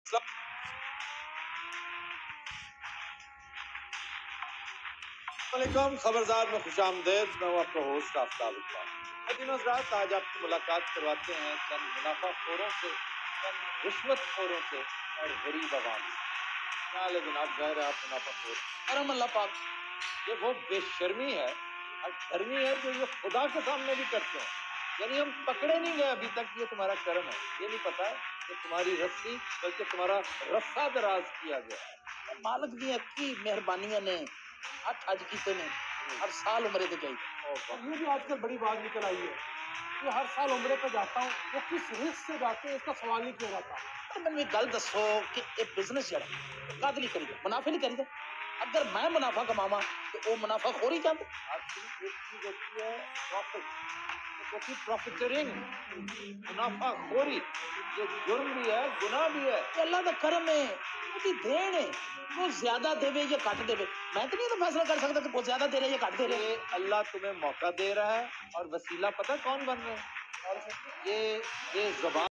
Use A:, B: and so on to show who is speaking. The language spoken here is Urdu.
A: علیکم، خبردار میں خوش آمدید. میں ہوں آپ کا ہوسٹ آفتاب اقبال. دنوں رات آج آپ کی ملاقات کرواتے ہیں چند منافع خوروں سے، چند رشوت خوروں سے اور غریب عوام سے. کیا حال ہے جناب؟ ظاہر ہے آپ منافع خور.
B: کرم اللہ پاک.
A: یہ وہ بے شرمی ہے اور دھرمی ہے جو یہ خدا کے سامنے بھی کرتے ہیں. یعنی ہم پکڑے نہیں گئے ابھی تک، یہ تمہارا کرم ہے. یہ نہیں پتا کہ تمہاری رسی بلکہ تمہارا رسہ دراز کیا گیا.
B: مالک دی کی مہربانیاں نے 8 حج کیتے نے، ہر سال عمرے تے جائی.
C: یہ بھی آج کل بڑی بات نکل آئی ہے کہ ہر سال عمرے پہ جاتا ہوں، وہ کس رزق سے جاتے ہیں اس کا سوال نہیں کیا جاتا.
B: میں گل دسو کہ یہ بزنس جڑا کد نہیں کریدا، منافع نہیں کریدا. اگر میں منافع کماواں تو وہ منافع خوری چاہتا.
A: آپ کی ایک چیز ہوتی ہے پروفٹ، ہوتی پروفیٹرنگ، منافع خوری. یہ جرم بھی ہے، گناہ بھی ہے.
B: کہ اللہ دا کرم ہے، وہ دی دین ہے، وہ زیادہ دے یا کٹ دے. میں تو نہیں فیصلہ کر سکتا کہ وہ زیادہ دے رہے یا کٹ دے رہے.
A: اللہ تمہیں موقع دے رہا ہے اور وسیلہ پتہ کون بن رہے ہیں؟ یہ زبان